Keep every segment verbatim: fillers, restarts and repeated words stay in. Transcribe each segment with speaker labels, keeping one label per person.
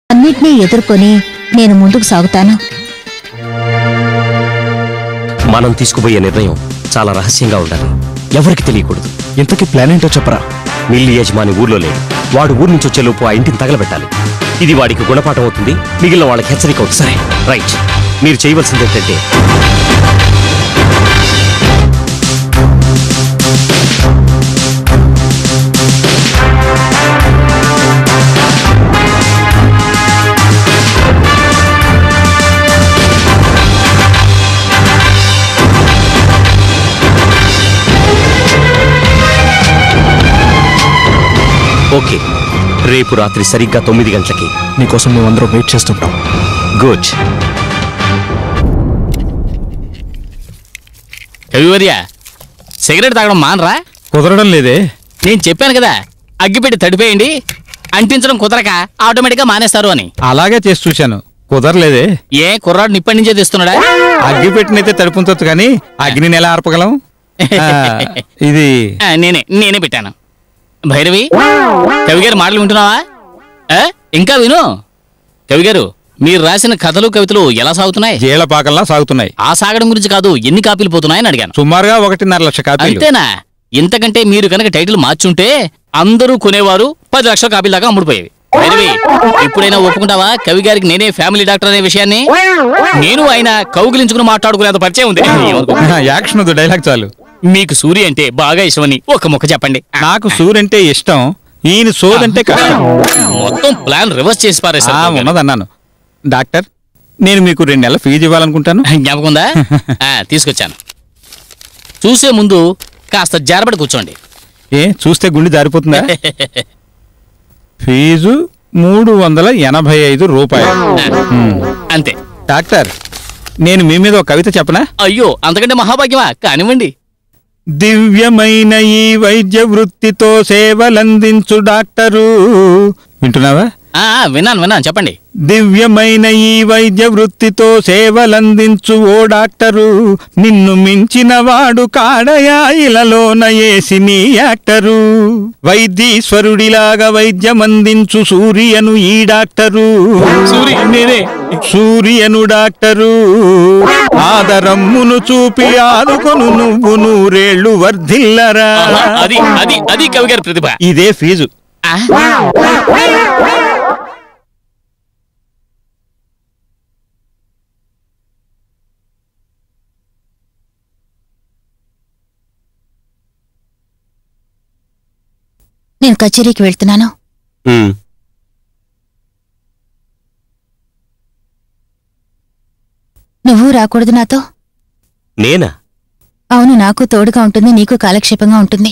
Speaker 1: అన్నిటినీ ఎదుర్కొని నేను ముందుకు సాగుతాను.
Speaker 2: మనం తీసుకుపోయే నిర్ణయం చాలా రహస్యంగా ఉండాలి, ఎవరికి తెలియకూడదు.
Speaker 3: ఇంతకీ ప్లాన్ ఏంటో చెప్పరా?
Speaker 2: మిల్లి యజమాని ఊర్లో లేడు, వాడు ఊరు నుంచి వచ్చేలోపు ఆ ఇంటిని తగలబెట్టాలి. ఇది వాడికి గుణపాఠం అవుతుంది, మిగిలిన వాళ్ళకి హెచ్చరిక అవుతుంది. సరే రైట్, మీరు చేయవలసింది ఏంటంటే ఓకే, రేపు రాత్రి సరిగ్గా తొమ్మిది గంటలకి
Speaker 3: నీకోసం మేమందరం వెయిట్ చేస్తుంటాం.
Speaker 2: గుడ్.
Speaker 4: కవివర్య, సిగరెట్ తాగడం మానరా?
Speaker 3: కుదరడం లేదే.
Speaker 4: నేను చెప్పాను కదా, అగ్గిపెట్టి తడిపేయండి, అంటించడం కుదరక ఆటోమేటిక్ గా మానేస్తారు అని.
Speaker 3: అలాగే చేసి చూశాను, కుదరలేదే.
Speaker 4: ఏ కుర్రాడు నిప్పటి నుంచే తెస్తున్నాడా?
Speaker 3: అగ్గి పెట్టినైతే తడుపుంచొచ్చు కానీ అగ్నిని ఎలా ఆర్పగలం? ఇది
Speaker 4: నేనే నేనే పెట్టాను. భైరవి, కవిగారు మాటలు వింటున్నావా? ఇంకా విను. కవిగారు, మీరు రాసిన కథలు కవితలు ఎలా సాగుతున్నాయి?
Speaker 3: జేళ్ల పాకల్లా సాగుతున్నాయి.
Speaker 4: ఆ సాగడం గురించి కాదు, ఎన్ని కాపీలు పోతున్నాయని అడిగాను.
Speaker 3: సుమారుగా ఒకటిన్నర లక్ష కాపీలు.
Speaker 4: అంతేనా? ఇంతకంటే మీరు కనుక టైటిల్ మార్చుంటే అందరూ కొనేవారు, పది లక్షల కాపీల దాకా అమ్ముడుపోయేవి. భైరవి, ఎప్పుడైనా ఒప్పుకుంటావా కవి గారికి నేనే ఫ్యామిలీ డాక్టర్ అనే విషయాన్ని? నేను ఆయన కౌగిలించుకుని మాట్లాడుకునేంత పరిచయం ఉంది.
Speaker 3: యాక్షన్ డైలాగ్ చాలు.
Speaker 4: మీకు సూర్య అంటే బాగా ఇష్టమని ఒక ముక్క చెప్పండి.
Speaker 3: నాకు సూర్య అంటే ఇష్టం, ఈయన సోదంటే కష్టం.
Speaker 4: మొత్తం ప్లాన్ రివర్స్ చేసి పారేసారు.
Speaker 3: ఉన్నదన్నాను. డాక్టర్, నేను మీకు రెండు నెలల ఫీజు ఇవ్వాలనుకుంటాను.
Speaker 4: జ్ఞాపకం ఉందా? తీసుకొచ్చాను. చూసే ముందు కాస్త జారబడి కూర్చోండి.
Speaker 3: ఏ చూస్తే గుండె జారిపోతుందా? ఫీజు మూడు వందల ఎనభై ఐదు రూపాయలు.
Speaker 4: అంతే.
Speaker 3: డాక్టర్, నేను మీ మీద ఒక కవిత చెప్పనా?
Speaker 4: అయ్యో, అంతకంటే మహాభాగ్యమా? కానివ్వండి.
Speaker 3: దివ్యమైన ఈ వైద్య వృత్తితో సేవలందించు డాక్టరు. వింటున్నావా?
Speaker 4: విన్నాను విన్నాను, చెప్పండి.
Speaker 3: దివ్యమైన ఈ వైద్య వృత్తితో సేవలందించు ఓ డాక్టరు, నిన్ను మించిన వాడు కాడయా ఇలలోన ఏసి నీ యాక్టరు. వైద్యీశ్వరుడిలాగా వైద్యమందించు సూర్యను ఈ డాక్టరు. సూర్యను డాక్టరు, ఆదరమ్మును చూపి ఆదుకొను నువ్వు నూరేళ్లు వర్ధిల్లరా.
Speaker 4: అది అది అది కవి గారి ప్రతిభ.
Speaker 3: ఇదే ఫీజు.
Speaker 1: నేను కచేరీకి వెళ్తున్నాను. నువ్వు రాకూడదు నాతో?
Speaker 2: నేనా?
Speaker 1: అవును, నాకు తోడుగా ఉంటుంది, నీకు కాలక్షేపంగా ఉంటుంది.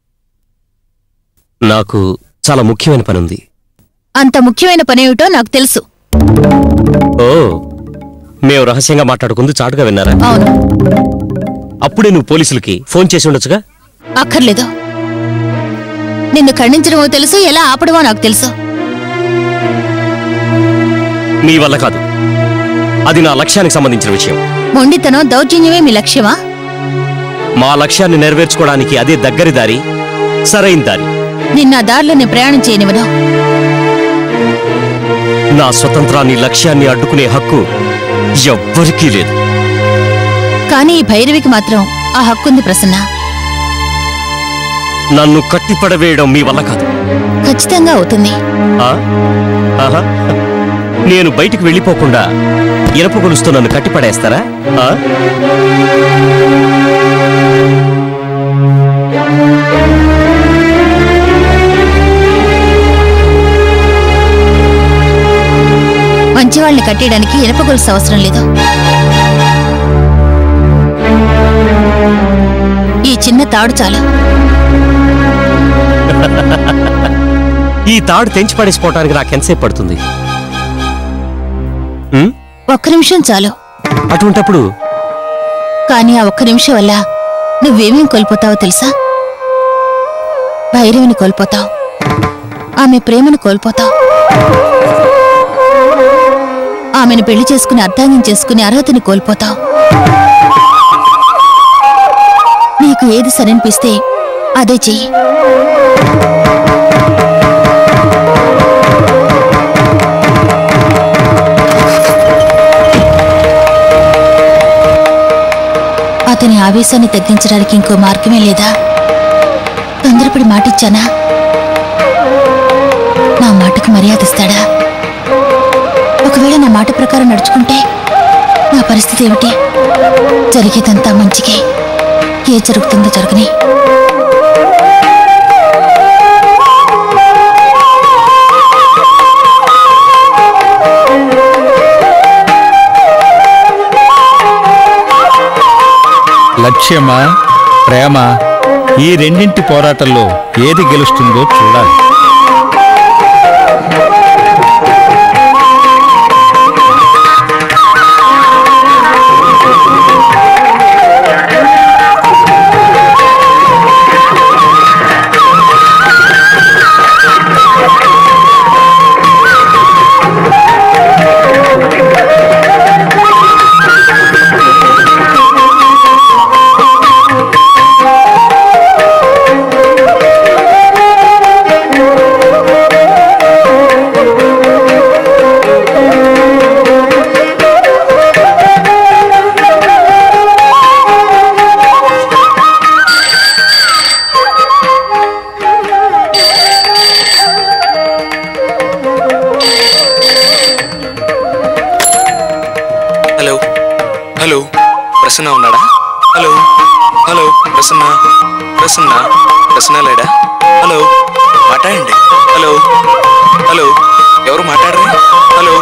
Speaker 2: నాకు చాలా ముఖ్యమైన పని ఉంది.
Speaker 1: అంత ముఖ్యమైన పనేమిటో నాకు తెలుసు.
Speaker 2: ఓ, మేము రహస్యంగా మాట్లాడుకుంది చాటుగా విన్నారా?
Speaker 1: అవును.
Speaker 2: అప్పుడే నువ్వు పోలీసులకి ఫోన్ చేసి ఉండొచ్చుగా?
Speaker 1: అక్కర్లేదు. నిన్ను ఖండించడమో తెలుసు, ఎలా ఆపడమో నాకు తెలుసు.
Speaker 2: మీ వల్ల కాదు, అది నా లక్ష్యానికి సంబంధించిన విషయం.
Speaker 1: మొండితనం, దౌర్జన్యమే మీ లక్ష్యమా?
Speaker 2: మా లక్ష్యాన్ని నెరవేర్చుకోవడానికి అదే దగ్గరి దారి, సరైన దారి.
Speaker 1: నిన్న దారిలో నేను ప్రయాణం చేయనివను.
Speaker 2: నా స్వతంత్రాన్ని, లక్ష్యాన్ని అడ్డుకునే హక్కు ఎవ్వరికీ లేదు.
Speaker 1: కానీ ఈ భైరవికి మాత్రం ఆ హక్కుంది ప్రసన్న.
Speaker 2: నన్ను కట్టిపడవేయడం మీ వల్ల కాదు.
Speaker 1: ఖచ్చితంగా అవుతుంది.
Speaker 2: నేను బయటికి వెళ్ళిపోకుండా ఇనప గొలుస్తూ నన్ను కట్టిపడేస్తారా?
Speaker 1: మంచివాళ్ళని కట్టేయడానికి ఇనప గొలుసు అవసరం లేదు. ఈ చిన్న తాడు చాలు.
Speaker 2: ఈ తాడు తెంచి పడేసుకోవటానికి నాకెంతసేపు పడుతుంది?
Speaker 1: ఒక్క నిమిషం చాలు.
Speaker 2: అటువంటప్పుడు
Speaker 1: కానీ ఆ ఒక్క నిమిషం వల్ల నువ్వేమేం కోల్పోతావో తెలుసా? భైరవిని కోల్పోతావు, ఆమె ప్రేమను కోల్పోతావు, ఆమెను పెళ్లి చేసుకుని అర్థాంగం చేసుకుని అర్హతని కోల్పోతావు. నీకు ఏది సరనిపిస్తే అదే చెయ్యి. ఆవేశాన్ని తగ్గించడానికి ఇంకో మార్గమే లేదా? తొందరపడి మాటిచ్చానా? నా మాటకు మర్యాద ఇస్తాడా? ఒకవేళ నా మాట ప్రకారం నడుచుకుంటే నా పరిస్థితి ఏమిటి? జరిగేదంతా మంచికే. ఏ జరుగుతుందో జరగని.
Speaker 3: లక్ష్యమా ప్రేమ ఈ రెండింటి పోరాటంలో ఏది గెలుస్తుందో చూడాలి.
Speaker 5: హలో హలో ప్రసన్న ఉన్నాడా? హలో హలో ప్రసన్న ప్రసన్న ప్రసన్న లేడా? హలో మాట్లాడండి. హలో హలో ఎవరు మాట్లాడరు? హలో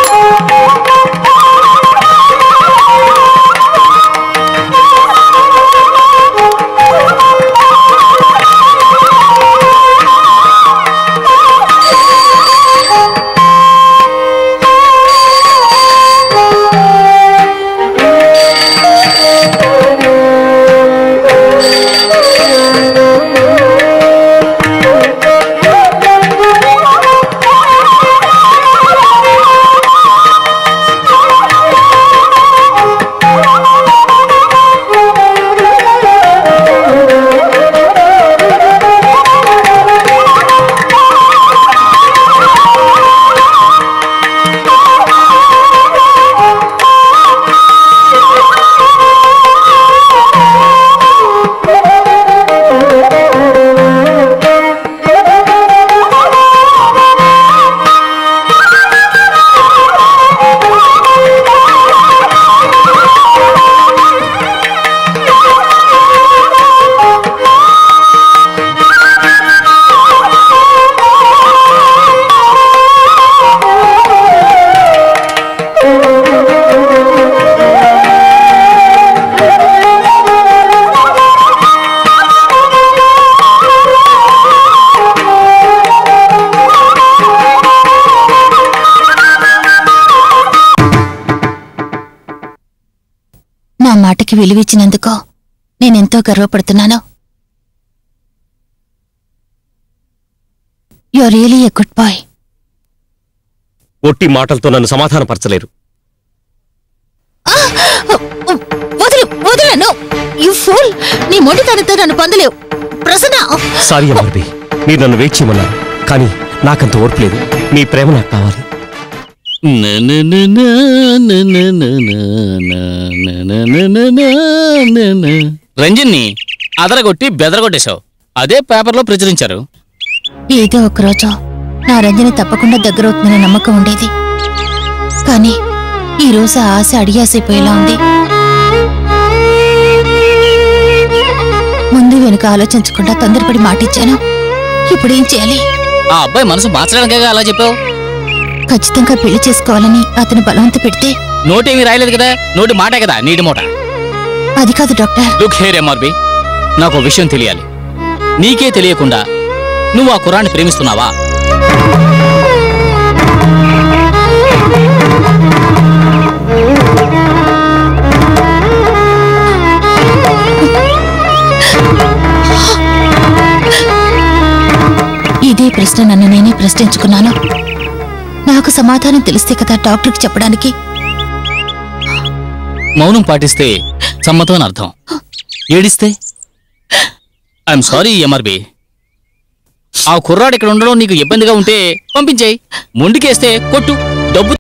Speaker 1: మాటకి విలువిచ్చినందుకు నేనెంతో గర్వపడుతున్నాను. You are really a good boy.
Speaker 2: ఒట్టి మాటలతో నన్ను సమాధానపరచలేరు.
Speaker 1: వదులు వదులను యు ఫూల్. నీ మొండితనంతో నన్ను పొందలేవు ప్రసన్న.
Speaker 2: సారీ అమర్బి, మీరు నన్ను వెయిట్ చేయమన్నారు, కానీ నాకంత ఓర్పు లేదు. మీ ప్రేమ నాకు కావాలి.
Speaker 4: రంజన్ని అదరగొట్టి బెదరగొట్టేశావు. అదే పేపర్లో ప్రచురించారు.
Speaker 1: ఏదో ఒకరోజు నా రంజని తప్పకుండా దగ్గరవుతుందనే నమ్మకం ఉండేది. కానీ ఈ రోజు ఆ ఆశ అడియాసైపోయేలా ఉంది. ముందు వెనుక ఆలోచించకుండా తొందరపడి మాటిచ్చాను. ఇప్పుడేం చేయాలి?
Speaker 4: ఆ అబ్బాయి మనసు మార్చడానికే అలా చెప్పావు.
Speaker 1: ఖచ్చితంగా పెళ్లి చేసుకోవాలని అతను బలవంత పెడితే
Speaker 4: నోటేమీ రాయలేదు కదా, నోటి మాటే కదా నీటి మూట.
Speaker 1: అది కాదు డాక్టర్.
Speaker 4: లుక్ హియర్ ఎంఆర్బి, నాకు విషయం తెలియాలి. నీకే తెలియకుండా నువ్వు ఆ కుర్రాన్ని ప్రేమిస్తున్నావా?
Speaker 1: ఇదే ప్రశ్న నన్ను నేనే ప్రశ్నించుకున్నాను. నాకు సమాధానం తెలిస్తే కదా డాక్టర్కి చెప్పడానికి.
Speaker 4: మౌనం పాటిస్తే సమ్మతం అని అర్థం. ఏడిస్తే ఐఎమ్ సారీ ఎంఆర్బి. ఆ కుర్రాడు ఇక్కడ ఉండడం నీకు ఇబ్బందిగా ఉంటే పంపించేయి. మొండికేస్తే కొట్టు. డబ్బు